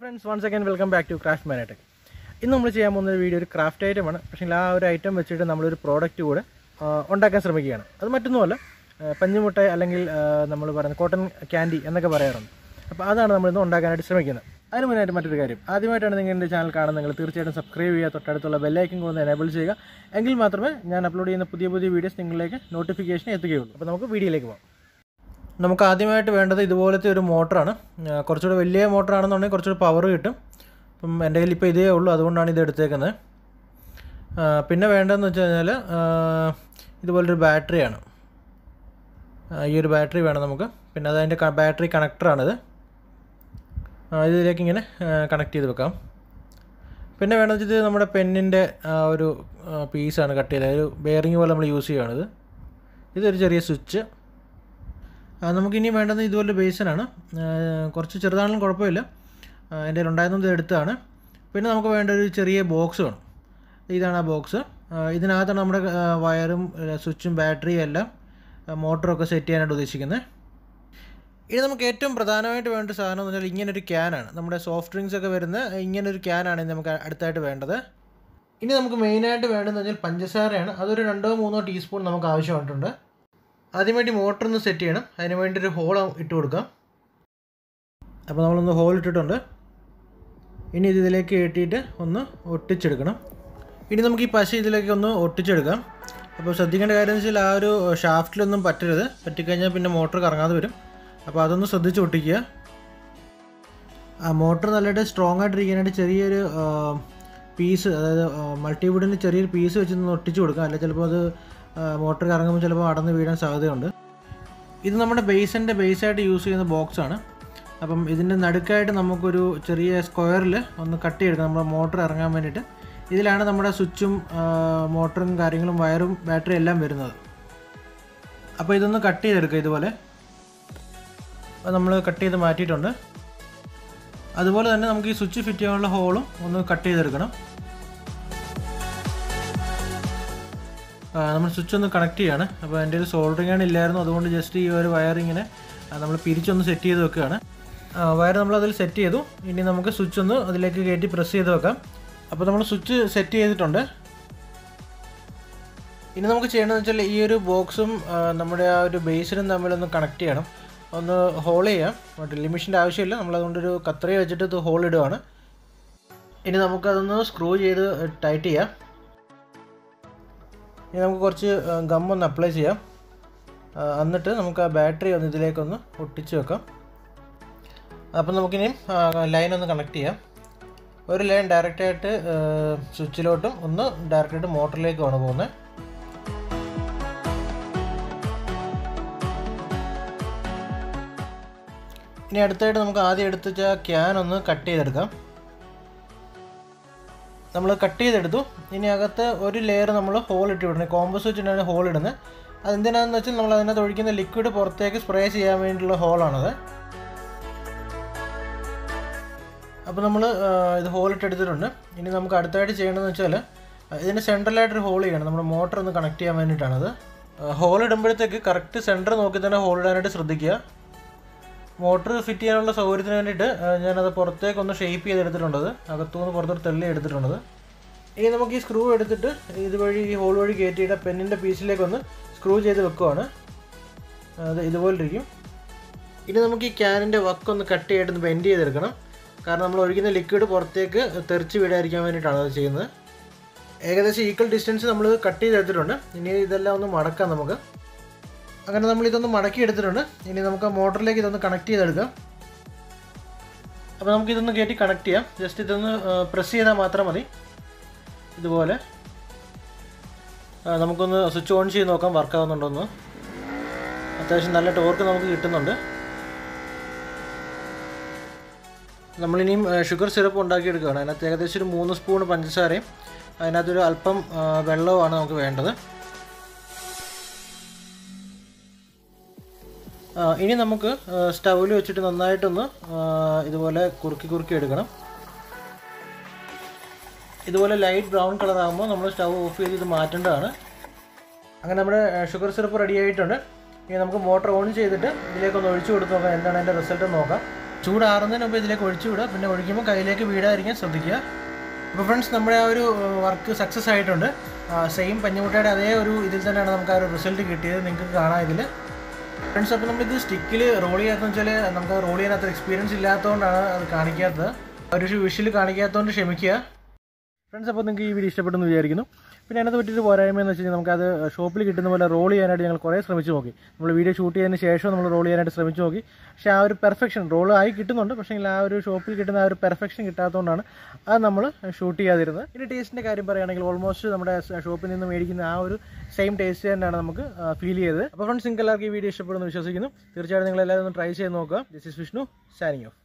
friends, once again welcome back to Craft Manatech. In this video, we will do a craft item. We will do item which is a product. We will do cotton candy. That's what we will do. അതിനു മുന്നേ മറ്റൊരു കാര്യം ആദ്യമായിട്ടാണ് നിങ്ങൾ എൻ്റെ channel കാണുന്നത് നിങ്ങൾ തീർച്ചയായിട്ടും സബ്സ്ക്രൈബ് ചെയ്യുക തൊട്ടടുത്തുള്ള ബെൽ ഐക്കൺ ഒന്ന് എനേബിൾ ചെയ്യുക എങ്കിൽ മാത്രമേ ഞാൻ അപ്ലോഡ് ചെയ്യുന്ന പുതിയ വീഡിയോസ് നിങ്ങളിലേക്ക് നോട്ടിഫിക്കേഷൻ എത്തുകയുള്ളൂ അപ്പോൾ നമുക്ക് വീഡിയോയിലേക്ക് പോകാം നമുക്ക് ആദ്യമായിട്ട് വേണ്ടത് ഇതുപോലത്തെ ഒരു മോട്ടറാണ് കുറച്ചുകൂടി വലിയ മോട്ടർ ആണെന്നുണ്ടെങ്കിൽ കുറച്ചുകൂടി പവർ കിട്ടും അപ്പം എൻ്റെ കയ്യിൽ ഇപ്പോൾ ഇതേ ഉള്ളൂ അതുകൊണ്ടാണ് ഇത് എടുത്തേക്കുന്നത് പിന്നെ വേണ്ടതെന്ന് വെച്ച് കഴിഞ്ഞാൽ ഇതുപോലൊരു ബാറ്ററിയാണ് ഈ ഒരു ബാറ്ററി വേണം നമുക്ക് പിന്നെ അതിൻ്റെ ബാറ്ററി കണക്ടറാണിത് ഇതിലേക്ക് ഇങ്ങനെ കണക്ട് ചെയ്ത് വെക്കാം പിന്നെ വേണമെന്ന് വെച്ചാൽ ഇത് നമ്മുടെ പെന്നിൻ്റെ ഒരു പീസാണ് കട്ട് ചെയ്തത് ഒരു ബെയറിംഗ് പോലെ നമ്മൾ യൂസ് ചെയ്യുകയാണിത് ഇതൊരു ചെറിയ സ്വിച്ച് നമുക്കിനി വേണ്ടത് ഇതുപോലെ ബേസിനാണ് കുറച്ച് ചെറുതാണെങ്കിലും കുഴപ്പമില്ല എൻ്റെ കയ്യിൽ ഉണ്ടായിരുന്നത് എടുത്തതാണ് പിന്നെ നമുക്ക് വേണ്ട ഒരു ചെറിയ ബോക്സ് വേണം ഇതാണ് ആ ബോക്സ് ഇതിനകത്താണ് നമ്മുടെ വയറും സ്വിച്ചും ബാറ്ററിയും എല്ലാം മോട്ടറൊക്കെ സെറ്റ് ചെയ്യാനായിട്ട് ഉദ്ദേശിക്കുന്നത് ഇനി നമുക്ക് ഏറ്റവും പ്രധാനമായിട്ട് വേണ്ട സാധനം എന്ന് പറഞ്ഞാൽ ഇങ്ങനൊരു ക്യാനാണ് നമ്മുടെ സോഫ്റ്റ് ഡ്രിങ്ക്സ് ഒക്കെ വരുന്ന ഇങ്ങനൊരു ക്യാനാണ് നമുക്ക് അടുത്തായിട്ട് വേണ്ടത് ഇനി നമുക്ക് മെയിനായിട്ട് വേണ്ടതെന്ന് പറഞ്ഞാൽ പഞ്ചസാരയാണ് അതൊരു 2-3 ടീസ്പൂൺ നമുക്ക് ആവശ്യമായിട്ടുണ്ട് ആദ്യമായിട്ട് മോട്ടർ ഒന്ന് സെറ്റ് ചെയ്യണം അതിന് വേണ്ടി ഒരു ഹോൾ ഇട്ട് കൊടുക്കാം അപ്പോൾ നമ്മളൊന്ന് ഹോൾ ഇട്ടിട്ടുണ്ട് ഇനി ഇതിലേക്ക് കയറ്റിയിട്ട് ഒന്ന് ഒട്ടിച്ചെടുക്കണം ഇനി നമുക്ക് ഈ പശ ഇതിലേക്ക് ഒന്ന് ഒട്ടിച്ചെടുക്കാം അപ്പോൾ ശ്രദ്ധിക്കേണ്ട കാര്യം എന്ന് വെച്ചാൽ ആ ഒരു ഷാഫ്റ്റിലൊന്നും പറ്റരുത് പറ്റിക്കഴിഞ്ഞാൽ പിന്നെ മോട്ടർ കറങ്ങാതെ വരും അപ്പോൾ അതൊന്ന് ശ്രദ്ധിച്ച് ഒട്ടിക്കുക ആ മോട്ടർ നല്ലതായിട്ട് സ്ട്രോങ് ആയിട്ടിരിക്കാനായിട്ട് ചെറിയൊരു പീസ് അതായത് മൾട്ടിവുഡിൻ്റെ ചെറിയൊരു പീസ് വെച്ച് ഒട്ടിച്ച് കൊടുക്കുക അല്ലെങ്കിൽ ചിലപ്പോൾ അത് മോട്ടർ കറങ്ങുമ്പോൾ ചിലപ്പോൾ അടന്ന് വീഴാൻ സാധ്യതയുണ്ട് ഇത് നമ്മുടെ ബേസായിട്ട് യൂസ് ചെയ്യുന്ന ബോക്സാണ് അപ്പം ഇതിൻ്റെ നടുക്കായിട്ട് നമുക്കൊരു ചെറിയ സ്ക്വയറിൽ ഒന്ന് കട്ട് ചെയ്തെടുക്കാം നമ്മുടെ മോട്ടർ ഇറങ്ങാൻ വേണ്ടിയിട്ട് ഇതിലാണ് നമ്മുടെ സ്വിച്ചും മോട്ടറും കാര്യങ്ങളും വയറും ബാറ്ററി എല്ലാം വരുന്നത് അപ്പോൾ ഇതൊന്ന് കട്ട് ചെയ്തെടുക്കുക ഇതുപോലെ നമ്മൾ കട്ട് ചെയ്ത് മാറ്റിയിട്ടുണ്ട് അതുപോലെ തന്നെ നമുക്ക് ഈ സ്വിച്ച് ഫിറ്റ് ചെയ്യാനുള്ള ഹോളും ഒന്ന് കട്ട് ചെയ്തെടുക്കണം നമ്മൾ സ്വിച്ച് ഒന്ന് കണക്ട് ചെയ്യാണ് അപ്പോൾ എൻ്റെ ഒരു സോൾഡറിംഗ് ആണ് ഇല്ലായിരുന്നു അതുകൊണ്ട് ജസ്റ്റ് ഈ ഒരു വയറിങ്ങിനെ നമ്മൾ പിരിച്ചൊന്ന് സെറ്റ് ചെയ്ത് വെക്കുകയാണ് വയർ നമ്മളതിൽ സെറ്റ് ചെയ്തു ഇനി നമുക്ക് സ്വിച്ച് ഒന്ന് അതിലേക്ക് കയറ്റി പ്രസ് ചെയ്ത് വെക്കാം അപ്പോൾ നമ്മൾ സ്വിച്ച് സെറ്റ് ചെയ്തിട്ടുണ്ട് ഇനി നമുക്ക് ചെയ്യേണ്ടതെന്ന് വെച്ചാൽ ഈ ഒരു ബോക്സും നമ്മുടെ ആ ഒരു ബേസിനും തമ്മിലൊന്ന് കണക്ട് ചെയ്യണം ഒന്ന് ഹോൾ ചെയ്യാം ഡ്രില്ലിംഗ് മെഷീൻ്റെ ആവശ്യമില്ല നമ്മളതുകൊണ്ടൊരു കത്രിക വെച്ചിട്ട് ഇത് ഹോൾ ഇടുകയാണ് ഇനി നമുക്കതൊന്ന് സ്ക്രൂ ചെയ്ത് ടൈറ്റ് ചെയ്യാം ഇനി നമുക്ക് കുറച്ച് ഗമ്മൊന്ന് അപ്ലൈ ചെയ്യാം എന്നിട്ട് നമുക്ക് ആ ബാറ്ററി ഒന്ന് ഇതിലേക്കൊന്ന് ഒട്ടിച്ച് വെക്കാം അപ്പം നമുക്കിനിയും ലൈനൊന്ന് കണക്ട് ചെയ്യാം ഒരു ലൈൻ ഡയറക്റ്റായിട്ട് സ്വിച്ചിലോട്ടും ഒന്ന് ഡയറക്റ്റായിട്ട് മോട്ടറിലേക്കുമാണ് പോകുന്നത് ഇനി അടുത്തായിട്ട് നമുക്ക് ആദ്യം എടുത്ത് വെച്ചാൽ ക്യാൻ ഒന്ന് കട്ട് ചെയ്തെടുക്കാം നമ്മൾ കട്ട് ചെയ്തെടുത്തു ഇനി അകത്ത് ഒരു ലെയർ നമ്മൾ ഹോൾ ഇട്ട് വിടണം കോമ്പസ് വെച്ചിട്ടാണ് ഹോൾ ഇടുന്നത് അതെന്തിനാണെന്ന് വെച്ചാൽ നമ്മൾ അതിനകത്ത് ഒഴിക്കുന്ന ലിക്വിഡ് പുറത്തേക്ക് സ്പ്രേ ചെയ്യാൻ വേണ്ടിയിട്ടുള്ള ഹോളാണത് അപ്പോൾ നമ്മൾ ഇത് ഹോൾ ഇട്ടെടുത്തിട്ടുണ്ട് ഇനി നമുക്ക് അടുത്തായിട്ട് ചെയ്യേണ്ടതെന്ന് വെച്ചാൽ ഇതിന് സെൻട്രലായിട്ടൊരു ഹോൾ ചെയ്യണം നമ്മുടെ മോട്ടർ ഒന്ന് കണക്ട് ചെയ്യാൻ വേണ്ടിയിട്ടാണത് ഹോൾ ഇടുമ്പോഴത്തേക്ക് കറക്റ്റ് സെൻറ്റർ നോക്കി തന്നെ ഹോൾ ഇടാനായിട്ട് ശ്രദ്ധിക്കുക മോട്ടർ ഫിറ്റ് ചെയ്യാനുള്ള സൗകര്യത്തിന് വേണ്ടിയിട്ട് ഞാനത് പുറത്തേക്കൊന്ന് ഷേപ്പ് ചെയ്തെടുത്തിട്ടുണ്ട് അകത്തുനിന്ന് പുറത്തോട്ട് തള്ളി എടുത്തിട്ടുള്ളത് ഇനി നമുക്ക് ഈ സ്ക്രൂ എടുത്തിട്ട് ഇതുവഴി ഈ ഹോൾ വഴി കയറ്റിയിട്ട് പെന്നിൻ്റെ പീസിലേക്കൊന്ന് സ്ക്രൂ ചെയ്ത് വെക്കുവാണ് അത് ഇതുപോലിരിക്കും ഇനി നമുക്ക് ഈ ക്യാനിൻ്റെ വക്കൊന്ന് കട്ട് ചെയ്തിട്ട് ബെൻഡ് ചെയ്തെടുക്കണം കാരണം നമ്മൾ ഒഴിക്കുന്ന ലിക്വിഡ് പുറത്തേക്ക് തെറിച്ച് വീഴാതിരിക്കാൻ വേണ്ടിയിട്ടാണ് അത് ചെയ്യുന്നത് ഏകദേശം ഈക്വൽ ഡിസ്റ്റൻസ് നമ്മൾ കട്ട് ചെയ്തെടുത്തിട്ടുണ്ട് ഇനി ഇതെല്ലാം ഒന്ന് മടക്കാം നമുക്ക് അങ്ങനെ നമ്മളിതൊന്ന് മടക്കി എടുത്തിട്ടുണ്ട് ഇനി നമുക്ക് മോട്ടറിലേക്ക് ഇതൊന്ന് കണക്ട് ചെയ്തെടുക്കാം അപ്പോൾ നമുക്കിതൊന്ന് കയറ്റി കണക്ട് ചെയ്യാം ജസ്റ്റ് ഇതൊന്ന് പ്രസ് ചെയ്താൽ മാത്രം മതി ഇതുപോലെ നമുക്കൊന്ന് സ്വിച്ച് ഓൺ ചെയ്ത് നോക്കാം വർക്കാവുന്നുണ്ടോയെന്ന് അത്യാവശ്യം നല്ല ടോർക്ക് നമുക്ക് കിട്ടുന്നുണ്ട് നമ്മളിനിയും ഷുഗർ സിറപ്പ് ഉണ്ടാക്കിയെടുക്കുകയാണ് അതിനകത്ത് ഏകദേശം ഒരു 3 സ്പൂൺ പഞ്ചസാരയും അതിനകത്തൊരു അല്പം വെള്ളവുമാണ് നമുക്ക് വേണ്ടത് ഇനി നമുക്ക് സ്റ്റൗവിൽ വെച്ചിട്ട് നന്നായിട്ടൊന്ന് ഇതുപോലെ കുറുക്കി എടുക്കണം ഇതുപോലെ ലൈറ്റ് ബ്രൗൺ കളർ ആകുമ്പോൾ നമ്മൾ സ്റ്റൗ ഓഫ് ചെയ്ത് ഇത് മാറ്റേണ്ടതാണ് അങ്ങനെ നമ്മുടെ ഷുഗർ സിറപ്പ് റെഡി ആയിട്ടുണ്ട് ഇനി നമുക്ക് മോട്ടർ ഓൺ ചെയ്തിട്ട് ഇതിലേക്കൊന്ന് ഒഴിച്ചു കൊടുത്ത് നോക്കാം എന്താണ് അതിൻ്റെ റിസൾട്ട് നോക്കാം ചൂടാറുന്നതിന് മുമ്പ് ഇതിലേക്ക് ഒഴിച്ചു വിടുക. പിന്നെ ഒഴിക്കുമ്പോൾ കയ്യിലേക്ക് വീഴാതിരിക്കാൻ ശ്രദ്ധിക്കുക. അപ്പോൾ ഫ്രണ്ട്സ്, നമ്മുടെ ആ ഒരു വർക്ക് സക്സസ് ആയിട്ടുണ്ട്. സെയിം പഞ്ഞിമുട്ടയുടെ അതേ ഒരു ഇതിൽ തന്നെയാണ് നമുക്ക് ആ ഒരു റിസൾട്ട് കിട്ടിയത്. നിങ്ങൾക്ക് കാണാം ഇതിൽ ഫ്രണ്ട്സ്. അപ്പോൾ നമ്മളിത് സ്റ്റിക്കിൽ റോൾ ചെയ്യാത്തതെന്ന് വെച്ചാൽ നമുക്ക് റോൾ ചെയ്യാൻ അത്ര എക്സ്പീരിയൻസ് ഇല്ലാത്തതുകൊണ്ടാണ് അത് കാണിക്കാത്തത്. ഒരു വിഷ്വൽ കാണിക്കാത്തതുകൊണ്ട് ക്ഷമിക്കുക ഫ്രണ്ട്സ്. അപ്പോൾ നിങ്ങൾക്ക് ഈ വീഡിയോ ഇഷ്ടപ്പെട്ടെന്ന് വിചാരിക്കുന്നു. പിന്നെ അതിനകത്ത് പറ്റിയൊരു പോരായ്മ എന്ന് വെച്ച് കഴിഞ്ഞാൽ നമുക്കത് ഷോപ്പിൽ കിട്ടുന്ന പോലെ റോൾ ചെയ്യാനായിട്ട് ഞങ്ങൾ കുറേ ശ്രമിച്ച് നോക്കി. നമ്മൾ വീഡിയോ ഷൂട്ട് ചെയ്തതിന് ശേഷം നമ്മൾ റോൾ ചെയ്യാനായിട്ട് ശ്രമിച്ച് നോക്കി. പക്ഷേ ആ ഒരു പെർഫെക്ഷൻ റോൾ ആയി കിട്ടുന്നുണ്ട്. പക്ഷേ ആ ഒരു ഷോപ്പിൽ കിട്ടുന്ന ആ ഒരു പെർഫെക്ഷൻ കിട്ടാത്തതുകൊണ്ടാണ് അത് നമ്മൾ ഷൂട്ട് ചെയ്യാതിരുന്നത്. ഇനി ടേസ്റ്റിൻ്റെ കാര്യം പറയുകയാണെങ്കിൽ ഓൾമോസ്റ്റ് നമ്മുടെ ഷോപ്പിൽ നിന്ന് മേടിക്കുന്ന ആ ഒരു സെയിം ടേസ്റ്റ് തന്നെയാണ് നമുക്ക് ഫീൽ ചെയ്തത്. അപ്പോൾ ഫ്രണ്ട്സ്, നിങ്ങൾക്ക് എല്ലാവർക്കും ഈ വീഡിയോ ഇഷ്ടപ്പെടുമെന്ന് വിശ്വസിക്കുന്നു. തീർച്ചയായിട്ടും നിങ്ങൾ എല്ലാവരും ഒന്ന് ട്രൈ ചെയ്ത് നോക്കുക. This is Vishnu, signing of.